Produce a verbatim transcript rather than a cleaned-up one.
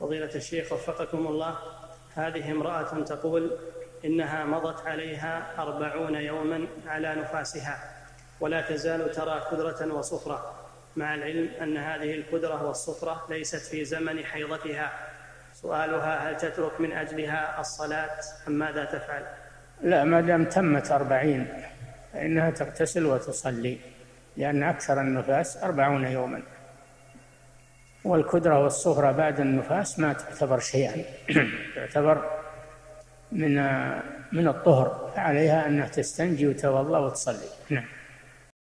فضيلة الشيخ وفقكم الله، هذه امرأة تقول إنها مضت عليها أربعون يوما على نفاسها ولا تزال ترى كدرة وصفرة، مع العلم أن هذه الكدرة والصفرة ليست في زمن حيضتها. سؤالها: هل تترك من أجلها الصلاة أم ماذا تفعل؟ لا، ما دام تمت أربعين فإنها تغتسل وتصلي، لأن أكثر النفاس أربعون يوما، والكدرة والصفرة بعد النفاس ما تعتبر شيئا تعتبر من من الطهر، فعليها أنها تستنجي وتوضأ وتصلي. نعم.